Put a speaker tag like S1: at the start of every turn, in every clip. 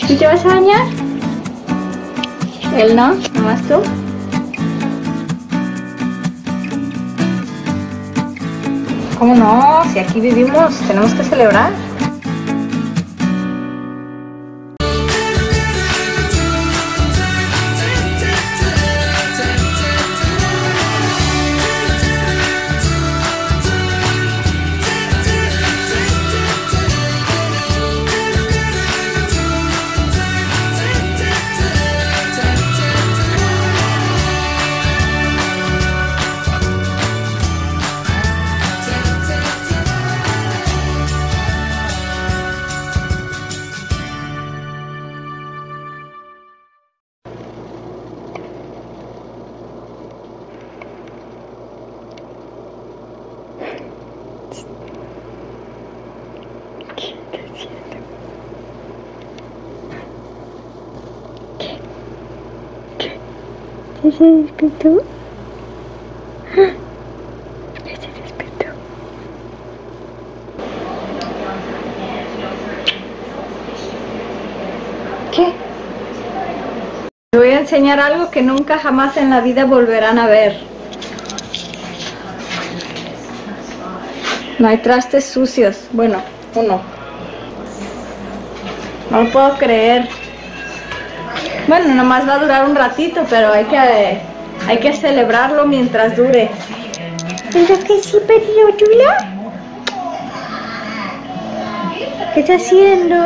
S1: ¿Tú te vas a bañar? Él no, nomás tú. ¿Cómo no? Si aquí vivimos, tenemos que celebrar. ¿Ya se despertó? ¿Ya se despertó? ¿Qué? Les voy a enseñar algo que nunca jamás en la vida volverán a ver. No hay trastes sucios. Bueno, uno. No lo puedo creer. Bueno, nomás va a durar un ratito, pero hay que celebrarlo mientras dure. ¿Verdad que sí, perrillo chula? ¿Qué está haciendo?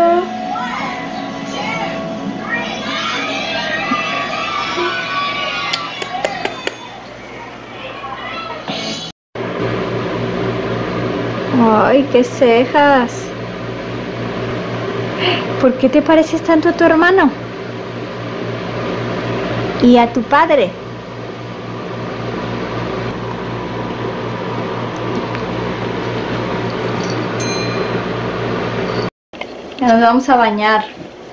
S1: Ay, qué cejas. ¿Por qué te pareces tanto a tu hermano? ¿Y a tu padre? Ya nos vamos a bañar.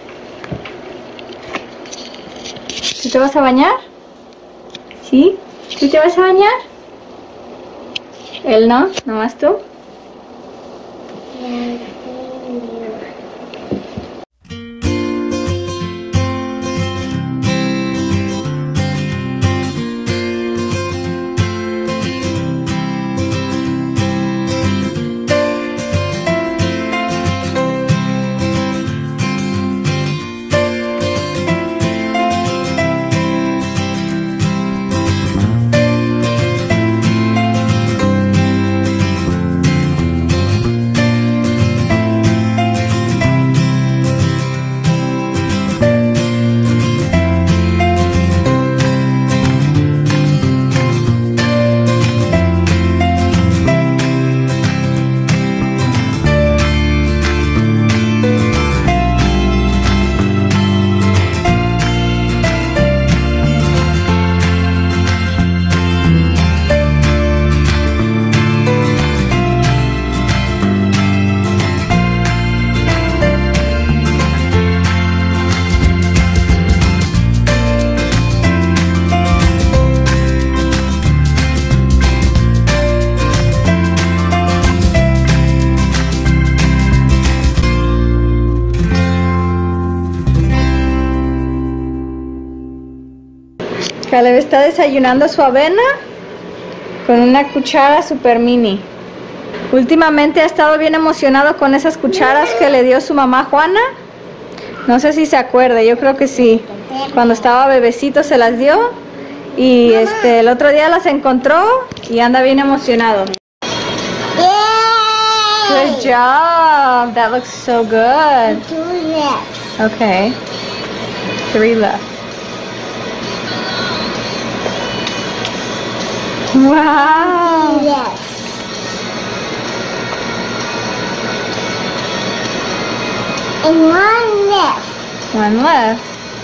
S1: ¿Tú te vas a bañar? ¿Sí? ¿Tú te vas a bañar? Él no, nomás tú. Caleb está desayunando su avena con una cuchara super mini. Últimamente ha estado bien emocionado con esas cucharas que le dio su mamá Juana. No sé si se acuerda, yo creo que sí. Cuando estaba bebecito se las dio y el otro día las encontró y anda bien emocionado. Good job. That looks so good.
S2: 2 left.
S1: Okay. 3 left. Wow.
S2: Yes. And 1 left.
S1: 1 left.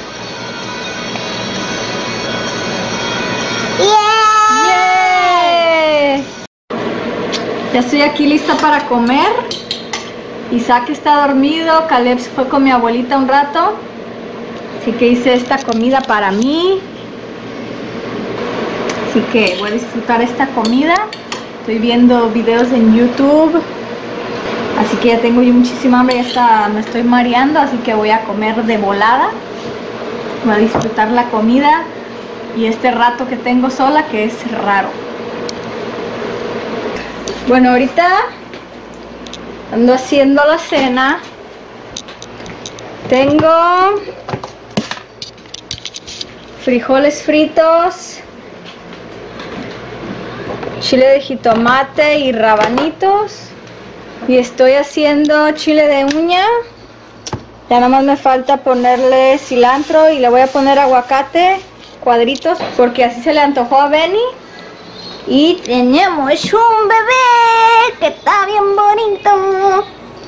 S2: Yeah.
S1: ¡Yay! Ya estoy aquí lista para comer. Isaac está dormido. Caleb se fue con mi abuelita un rato. Así que hice esta comida para mí. Así que voy a disfrutar esta comida. Estoy viendo videos en YouTube. Así que ya tengo yo muchísima hambre, ya está, me estoy mareando, así que voy a comer de volada. Voy a disfrutar la comida y este rato que tengo sola, que es raro. Bueno, ahorita ando haciendo la cena. Tengo frijoles fritos, chile de jitomate y rabanitos. Y estoy haciendo chile de uña. Ya nada más me falta ponerle cilantro y le voy a poner aguacate, cuadritos, porque así se le antojó a Benny. Y tenemos un bebé que está bien bonito.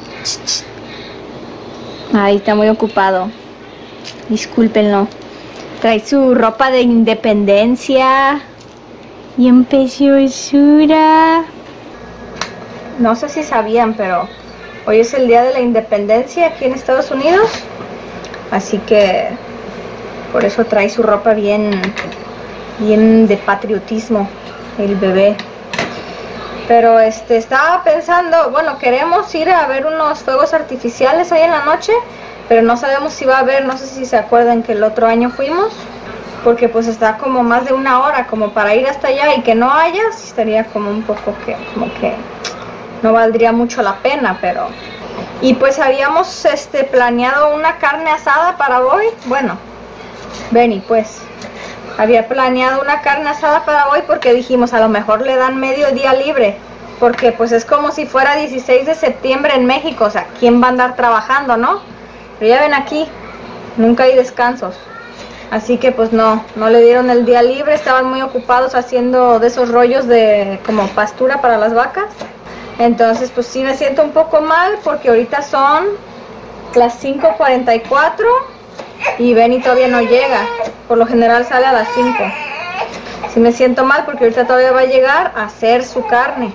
S1: Ahí está muy ocupado. Discúlpenlo. Trae su ropa de independencia. Y en preciosura. No sé si sabían, pero hoy es el día de la independencia aquí en Estados Unidos. Así que por eso trae su ropa bien de patriotismo el bebé. Pero estaba pensando, bueno, queremos ir a ver unos fuegos artificiales hoy en la noche, pero no sabemos si va a haber, no sé si se acuerdan que el otro año fuimos, porque pues está como más de una hora como para ir hasta allá y que no haya, sí estaría como un poco como que no valdría mucho la pena, pero... Y pues habíamos planeado una carne asada para hoy, bueno, Benny pues... Había planeado una carne asada para hoy porque dijimos a lo mejor le dan medio día libre. Porque pues es como si fuera 16 de septiembre en México. O sea, ¿quién va a andar trabajando, no? Pero ya ven aquí, nunca hay descansos. Así que pues no le dieron el día libre. Estaban muy ocupados haciendo de esos rollos de como pastura para las vacas. Entonces pues sí me siento un poco mal porque ahorita son las 5:44. Y Benny todavía no llega. Por lo general sale a las 5. Sí me siento mal porque ahorita todavía va a llegar a hacer su carne.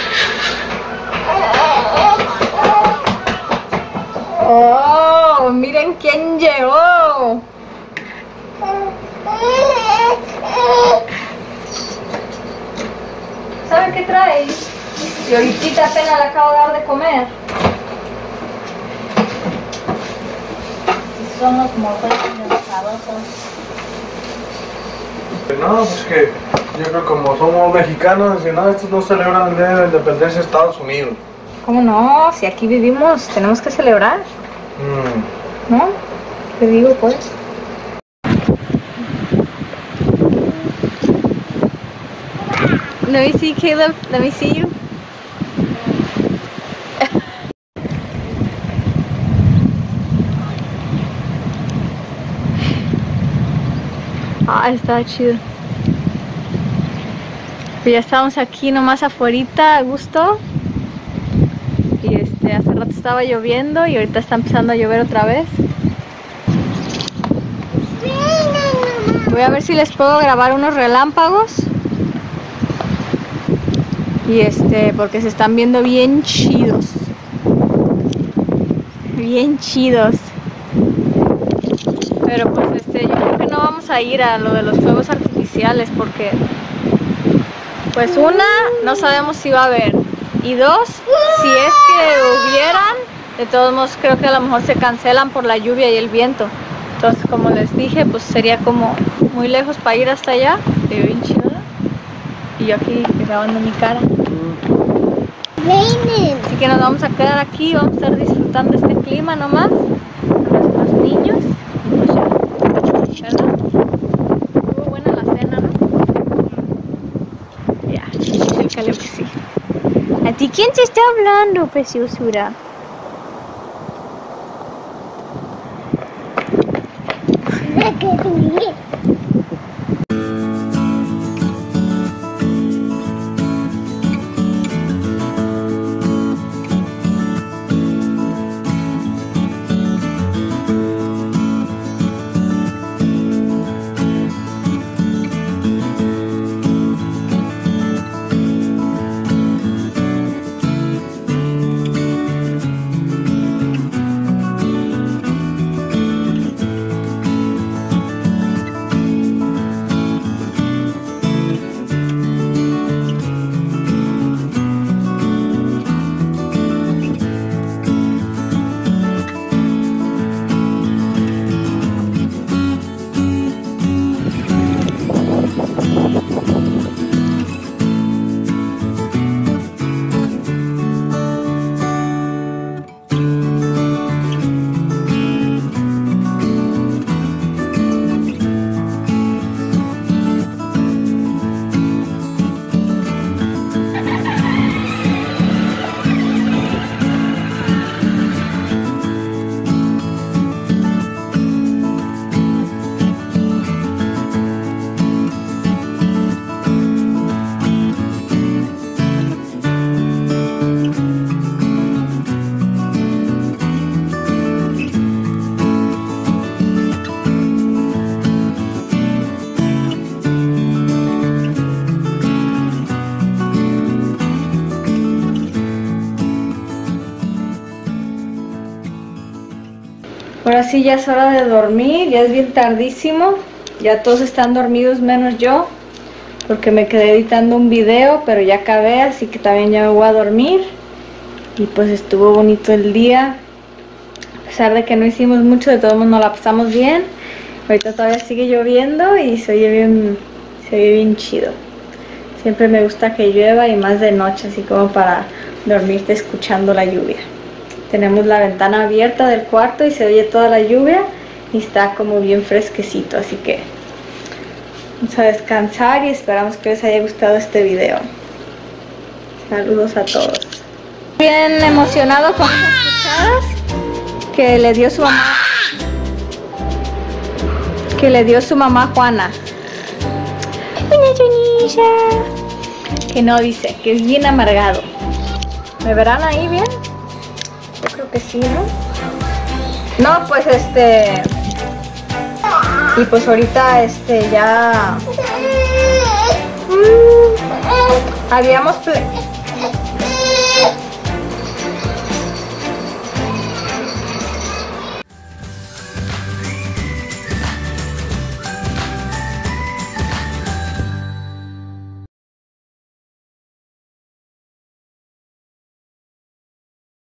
S1: ¡Oh! ¡Miren quién llegó! ¿Saben qué trae? Y ahorita apenas le acabo de dar de comer. Somos motores enfadosos.
S3: No, pues que yo creo que como somos mexicanos, y no, estos no celebran el Día de la Independencia de Estados Unidos.
S1: ¿Cómo no? Si aquí vivimos, tenemos que celebrar. ¿No? ¿Qué digo pues? Let me see, Caleb. Let me see you. Ah, estaba chido. Pues ya estamos aquí nomás afuerita a gusto. Y hace rato estaba lloviendo y ahorita está empezando a llover otra vez. Voy a ver si les puedo grabar unos relámpagos. Y porque se están viendo bien chidos. Bien chidos. Pero pues yo creo que no vamos a ir a lo de los fuegos artificiales porque pues una, no sabemos si va a haber, y dos, si es que hubieran, de todos modos creo que a lo mejor se cancelan por la lluvia y el viento. Entonces, como les dije, pues sería como muy lejos para ir hasta allá. Se ve bien chido. Y yo aquí grabando mi cara. Así que nos vamos a quedar aquí, vamos a estar disfrutando este clima nomás con nuestros niños. ¿Verdad? Estuvo buena la cena, ¿no? Ya, el Caleb que sí. ¿A ti quién te está hablando, preciosura? sí ya es hora de dormir, ya es bien tardísimo. Ya todos están dormidos menos yo, porque me quedé editando un video, pero ya acabé, así que también ya me voy a dormir. Y pues estuvo bonito el día. A pesar de que no hicimos mucho, de todos modos nos la pasamos bien. Ahorita todavía sigue lloviendo y se oye bien chido. Siempre me gusta que llueva y más de noche, así como para dormirte escuchando la lluvia. Tenemos la ventana abierta del cuarto y se oye toda la lluvia y está como bien fresquecito, así que vamos a descansar y esperamos que les haya gustado este video. Saludos a todos. Bien emocionado con esas cucharas que le dio su mamá Juana. Que no dice, que es bien amargado. ¿Me verán ahí bien? Yo creo que sí, ¿no? No, pues y pues ahorita ya habíamos